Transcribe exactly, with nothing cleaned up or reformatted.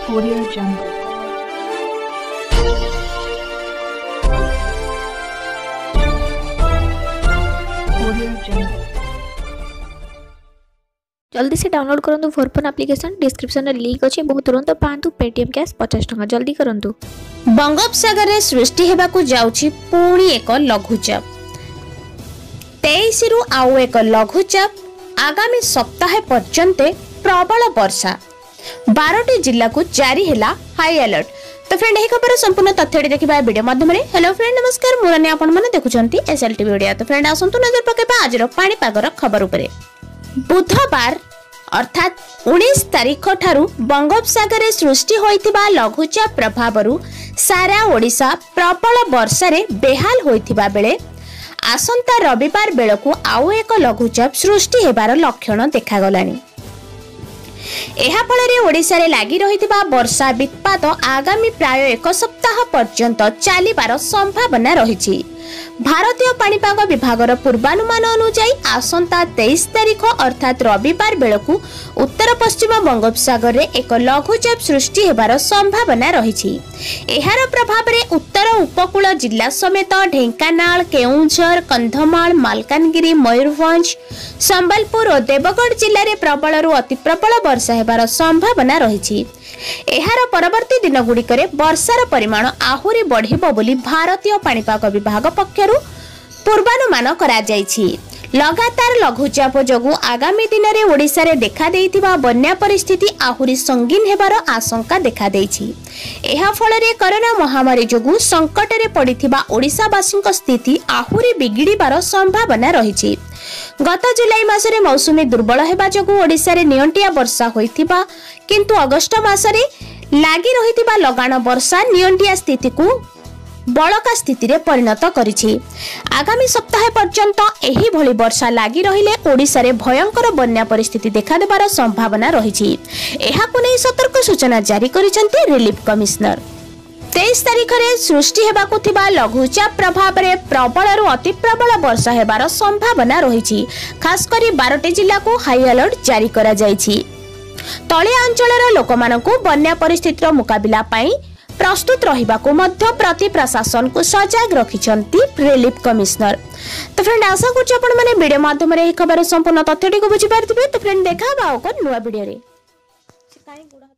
Audio Jungle. Audio Jungle. जल्दी से download करंतु फोरफोन एप्लिकेशन डिस्क्रिप्शन रे लिंक अछि बहुत तुरंत पांतु पेटीएम कैश पचास टका जल्दी करंतु। बंगोपसागर रे सृष्टि हेबाकू जाउछि पुणी एक लघुचाप तेईस रु आउ एक लघुचाप आगामी सप्ताह पर्यंत प्रबल वर्षा बारह जिला को जारी हैला हाई अलर्ट। तो फ्रेंड यही खबर संपूर्ण तथ्य देखा वीडियो माध्यम रे। हेलो फ्रेंड नमस्कार मुरानी आपण माने देखुचंती एसएलटीवी वीडियो। तो फ्रेंड आसंतु नजर पकेबा आज रो पानी पागर खबर उपरे। बुधवार अर्थात उन्नीस तारीख ठारू बंगोपसागर रे सृष्टि होइतिबा लघुचाप प्रभावरू सारा ओडिशा प्रबल वर्षा रे बेहाल होइतिबा बेले आसंता रविवार बेलकू आउ एक लघुचाप सृष्टि हेबार लक्षण देखा गलानी। एहा फଳରେ ओडिशा रे लागि रहितिबा वर्षा वित्पात आगामी प्राय एक सप्ताह पर्यंत चलिबार संभावना रहिछि। भारतीय पाणीपाग विभागर पूर्वानुमान अनुसार आसंता तेईस तारीख अर्थात रविवार बेलकू उत्तर पश्चिम बंगोपसागर रे एक लघुचाप सृष्टि हेबार संभावना रहिछि। एहार प्रभाव रे उत्तर उपकूल जिला समेत ढेंकानाल केउंझर कंधमाल मालकानगिरी मयूरभंज संबलपुर और देवगढ़ जिले में प्रबल रु अति प्रबल वर्षा हेबार संभावना रहिछि। एहार परवर्ती दिन गुड़िकरे वर्षार परिमाण आहुरी बढ़िबो बोली भारतीय पाणीपाग विभाग पक्षरु पूर्वानुमान करा जायछि। लगातार लघुचाप जोगु आगामी दिन में ओडिशा रे देखा देइथिबा बन्या परिस्थिति आहुरी संगीन हेबार आशंका देखा देइछि। एहा फଳରେ कोरोना महामारी जोगु संकट रे पड़िथिबा ओडिशावासीक स्थिति आहुरी बिगिड़िबार संभावना रहिछि। गत जुलाई मासरे मौसुमी दुर्बल हेबा जोगु ओडिशा रे नियंटिया वर्षा होइथिबा किंतु अगस्त मासरे लागि रहिथिबा लगाण वर्षा नियंटिया स्थिति को बलका स्थिति रे परिणत करिछि। आगामी सप्ताह पर्यंत एही भली वर्षा लागि रहिले ओडिशा रे भयंकर बन्या परिस्थिति देखा देबार संभावना रहिछि। एहाकु नै सतर्क सूचना जारी करिसंते रिलीफ कमिश्नर। तेईस तारीख रे सृष्टि हेबाकु थिबा लघुचाप प्रभाव रे प्रबल रु अति प्रबल वर्षा हेबार संभावना रहिछि। खास करी बारह जिला को हाई अलर्ट जारी करा जायछि। तळिया अंचलर लोकमानकु बन्या परिस्थितिर मुकाबिला पई प्रस्तुत रहिबाकु मध्य प्रति प्रशासन को सजग रखिछंती रिलीफ कमिश्नर। तो फ्रेंड आशा करछि आपण माने वीडियो माध्यम रे खबर संपूर्ण तथ्यटी को बुझि पारथिबे। तो फ्रेंड देखा बा ओकर नुवा वीडियो रे।